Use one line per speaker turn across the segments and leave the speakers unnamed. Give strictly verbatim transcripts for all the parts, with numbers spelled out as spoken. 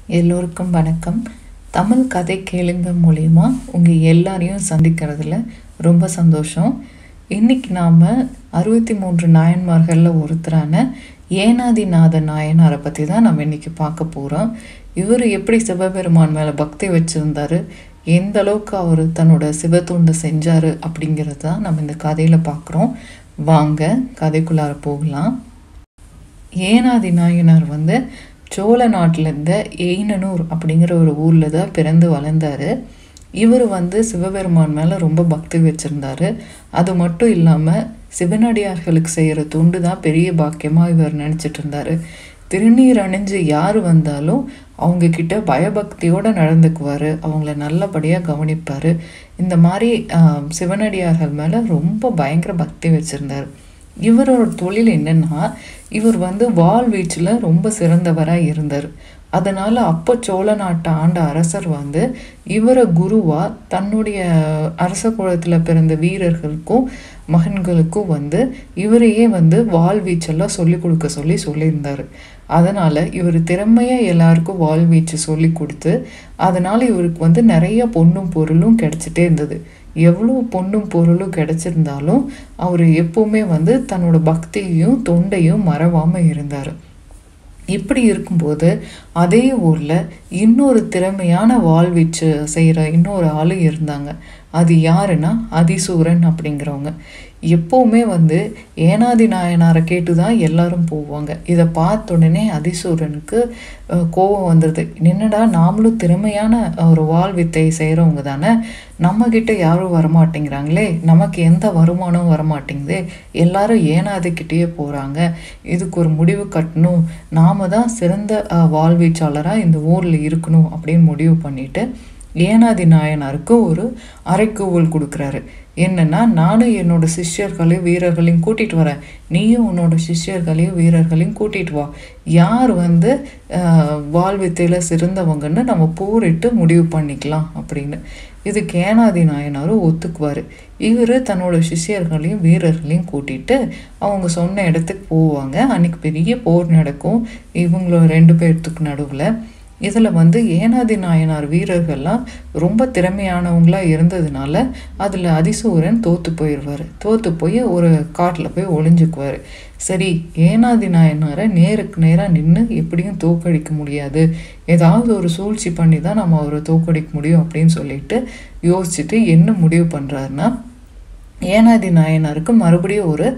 எல்லோருக்கும் வணக்கம். தமிழ் கதை கேளுங்க மூலிமா உங்கள் எல்லாரையும் சந்திக்கிறதுல ரொம்ப சந்தோஷம். இன்றைக்கி நாம் அறுபத்தி மூன்று நாயன்மார்களில் ஒருத்தரான ஏனாதிநாத நாயனாரை பற்றி தான் நம்ம இன்றைக்கி பார்க்க போகிறோம். இவர் எப்படி சிவபெருமான் மேலே பக்தி வச்சுருந்தார், எந்த அளவுக்கு அவர் தன்னோட சிவத்தொண்டை செஞ்சார் அப்படிங்கிறது தான் நம்ம இந்த கதையில் பார்க்குறோம். வாங்க கதைக்குள்ளார போகலாம். ஏனாதி நாயனார் வந்து சோழ நாட்டில் இருந்த எயினனூர் அப்படிங்கிற ஒரு ஊரில் தான் பிறந்து வளர்ந்தார். இவர் வந்து சிவபெருமான் மேலே ரொம்ப பக்தி வச்சுருந்தார். அது மட்டும் இல்லாமல் சிவனடியார்களுக்கு செய்கிற தொண்டு தான் பெரிய பாக்கியமாக இவர் நினச்சிட்டு இருந்தார். திருநீர் அணிஞ்சு யார் வந்தாலும் அவங்கக்கிட்ட பயபக்தியோடு நடந்துக்குவார், அவங்கள நல்லபடியாக கவனிப்பார். இந்த மாதிரி சிவனடியார்கள் மேலே ரொம்ப பயங்கர பக்தி வச்சுருந்தார். இவரோட தொழில் என்னென்னா, இவர் வந்து வாழ்வீச்சில் ரொம்ப சிறந்தவராக இருந்தார். அதனால் அப்போ சோழ நாட்டை ஆண்ட அரசர் வந்து இவரை குருவாக தன்னுடைய அரச குலத்தில் பிறந்த வீரர்களுக்கும் மகன்களுக்கும் வந்து இவரையே வந்து வாழ்வீச்செல்லாம் சொல்லி கொடுக்க சொல்லி சொல்லியிருந்தார். அதனால் இவர் திறமையாக எல்லாருக்கும் வாழ்வீச்சு சொல்லி கொடுத்து அதனால் இவருக்கு வந்து நிறைய பொண்ணும் பொருளும் கிடச்சிட்டே இருந்தது. எவ்வளோ பொண்ணும் பொருளும் கிடச்சிருந்தாலும் அவர் எப்போவுமே வந்து தன்னோட பக்தியையும் தொண்டையும் மறவாமல் இருந்தார். இப்படி இருக்கும்போது அதே ஊரில் இன்னொரு திறமையான வாழ்வீச்சு செய்கிற இன்னொரு ஆள் இருந்தாங்க. அது யாருன்னா அதிசூரன் அப்படிங்கிறவங்க. எப்போவுமே வந்து ஏனாதி நாயனாரை கேட்டு தான் எல்லாரும் போவாங்க. இதை பார்த்த உடனே அதிசூரனுக்கு கோபம் வந்துடுது. என்னடா நாமளும் திறமையான ஒரு வாழ்வித்தை செய்கிறவங்க தானே, நம்மக்கிட்ட யாரும் வரமாட்டேங்கிறாங்களே, நமக்கு எந்த வருமானமும் வரமாட்டேங்குதே, எல்லாரும் ஏனாதிக்கிட்டேயே போகிறாங்க, இதுக்கு ஒரு முடிவு கட்டணும், நாம் தான் சிறந்த வாழ்வீச்சாளராக இந்த ஊரில் இருக்கணும் அப்படின்னு முடிவு பண்ணிட்டு ஏனாதி நாயனாருக்கு ஒரு அறைக்கூவல் கொடுக்குறாரு. என்னன்னா, நானும் என்னோட சிஷ்யர்களையும் வீரர்களையும் கூட்டிகிட்டு வரேன், நீயும் உன்னோட சிஷ்யர்களையும் வீரர்களையும் கூட்டிகிட்டு வா, யார் வந்து வாழ்வித்தையில் சிறந்தவங்கன்னு நம்ம போரிட்டு முடிவு பண்ணிக்கலாம் அப்படின்னு. இதுக்கு ஏனாதி நாயனாரும் ஒத்துக்குவார். இவர் தன்னோட சிஷ்யர்களையும் வீரர்களையும் கூட்டிகிட்டு அவங்க சொன்ன இடத்துக்கு போவாங்க. அன்றைக்கி பெரிய போர் நடக்கும் இவங்களோட ரெண்டு பேர்த்துக்கு நடுவில். இதில் வந்து ஏனாதி நாயனார் வீரர்கள்லாம் ரொம்ப திறமையானவங்களாக இருந்ததுனால அதில் அதிசூரன் தோற்று போயிடுவார். தோற்று போய் ஒரு காட்டில் போய் ஒளிஞ்சுக்குவார். சரி, ஏனாதி நாயனாரை நேருக்கு நேராக நின்று எப்படியும் தோக்கடிக்க முடியாது, ஏதாவது ஒரு சூழ்ச்சி பண்ணி தான் நம்ம அவரை தோக்கடிக்க முடியும் அப்படின்னு சொல்லிட்டு யோசிச்சுட்டு என்ன முடிவு பண்ணுறாருன்னா, ஏனாதி நாயனாருக்கு மறுபடியும் ஒரு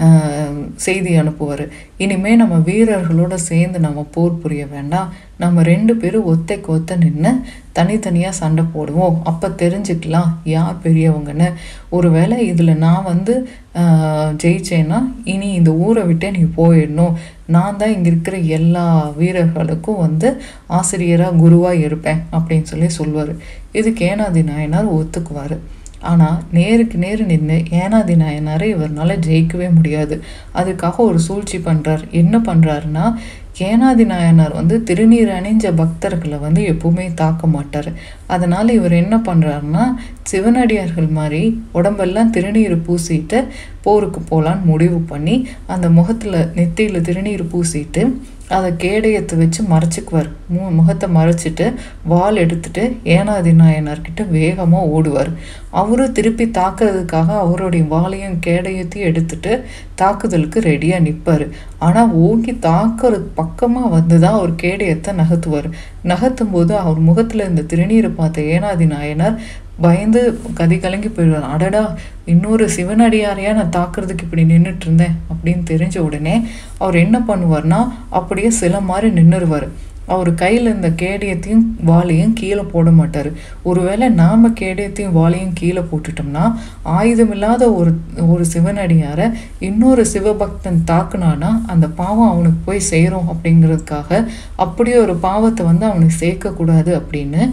செய்தி அனுப்புவார். இனிமேல் நம்ம வீரர்களோடு சேர்ந்து நம்ம போர் புரிய வேண்டாம், நம்ம ரெண்டு பேரும் ஒத்தைக்கு ஒத்த நின்று தனித்தனியாக சண்டை போடுவோம், அப்போ தெரிஞ்சுக்கலாம் யார் பெரியவங்கன்னு. ஒருவேளை இதில் நான் வந்து ஜெயிச்சேன்னா இனி இந்த ஊரை விட்டே நீ போயிடணும், நான் தான் இங்கே இருக்கிற எல்லா வீரர்களுக்கும் வந்து ஆசிரியராக குருவாக இருப்பேன் அப்படின்னு சொல்லி சொல்வார். இதுக்கு ஏனாதி நாயனார் ஒத்துக்குவார். ஆனால் நேருக்கு நேரு நின்று ஏனாதி நாயனாரை இவரால் ஜெயிக்கவே முடியாது. அதுக்காக ஒரு சூழ்ச்சி பண்ணுறார். என்ன பண்ணுறாருன்னா, ஏனாதி நாயனார் வந்து திருநீர் அணிஞ்ச பக்தர்களை வந்து எப்பவுமே தாக்க மாட்டார். அதனால் இவர் என்ன பண்ணுறாருன்னா, சிவனடியார்கள் மாதிரி உடம்பெல்லாம் திருநீர் பூசிட்டு போருக்கு போகலான்னு முடிவு பண்ணி அந்த முகத்தில் நெத்தியில் திருநீர் பூசிட்டு அதை கேடயத்தை வச்சு மறைச்சிக்குவார். மு முகத்தை மறைச்சிட்டு வாள் எடுத்துட்டு ஏனாதி நாயனார்கிட்ட வேகமாக ஓடுவார். அவரும் திருப்பி தாக்குறதுக்காக அவருடைய வாளையும் கேடயத்தையும் எடுத்துட்டு தாக்குதலுக்கு ரெடியாக நிற்பார். ஆனால் ஓங்கி தாக்குறது பக்கமாக வந்து தான் அவர் கேடயத்தை நகர்த்துவார். நகர்த்தும் போது அவர் முகத்தில் இந்த திருநீரை பார்த்த ஏனாதி நாயனார் பயந்து கதி கலங்கி போயிடுவார். அடடா, இன்னொரு சிவனடியாரையாக நான் தாக்குறதுக்கு இப்படி நின்றுட்டு இருந்தேன் அப்படின்னு தெரிஞ்ச உடனே அவர் என்ன பண்ணுவார்னா, அப்படியே சில மாதிரி நின்றுருவார். அவர் கையில் இருந்த கேடயத்தையும் வாளையும் கீழே போட மாட்டார். ஒருவேளை நாம் கேடயத்தையும் வாளையும் கீழே போட்டுட்டோம்னா ஆயுதமில்லாத ஒரு ஒரு சிவனடியாரை இன்னொரு சிவபக்தன் தாக்குனானா அந்த பாவம் அவனுக்கு போய் சேரும் அப்படிங்கிறதுக்காக அப்படியே ஒரு பாவத்தை வந்து அவனுக்கு சேர்க்கக்கூடாது அப்படின்னு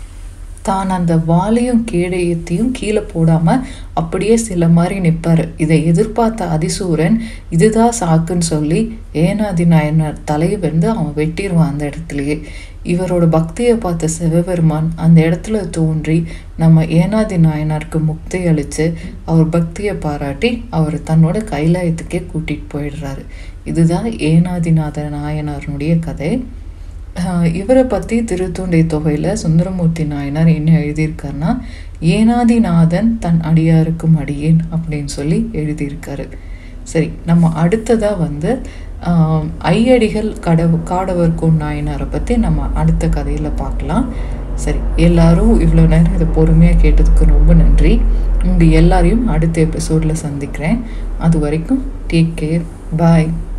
தான் அந்த வாளையும் கேடயத்தையும் கீழே போடாமல் அப்படியே சில மாதிரி நிற்பார். இதை எதிர்பார்த்த அதிசூரன் இதுதான் சாக்குன்னு சொல்லி ஏனாதி நாயனார் தலையை வந்து அவன் வெட்டிடுவான் அந்த இடத்துலையே. இவரோட பக்தியை பார்த்த சிவபெருமான் அந்த இடத்துல தோன்றி நம்ம ஏனாதி நாயனாருக்கு முக்தி அளித்து அவர் பக்தியை பாராட்டி அவர் தன்னோட கைலாயத்துக்கே கூட்டிகிட்டு போயிடுறாரு. இதுதான் ஏனாதிநாத நாயனாருடைய கதை. இவரை பற்றி திருத்தொண்டை தொகையில் சுந்தரமூர்த்தி நாயனார் என்ன எழுதியிருக்காருன்னா, ஏனாதிநாதன் தன் அடியாருக்கும் அடியேன் அப்படின்னு சொல்லி எழுதியிருக்காரு. சரி, நம்ம அடுத்ததாக வந்து ஐயடிகள் கடவு காடவர்கோன் நாயனாரை பற்றி நம்ம அடுத்த கதையில் பார்க்கலாம். சரி, எல்லாரும் இவ்வளோ நேரம் இதை பொறுமையாக கேட்டதுக்கு ரொம்ப நன்றி. உங்கள் எல்லாரையும் அடுத்த எபிசோடில் சந்திக்கிறேன். அது வரைக்கும் டேக் கேர், பாய்.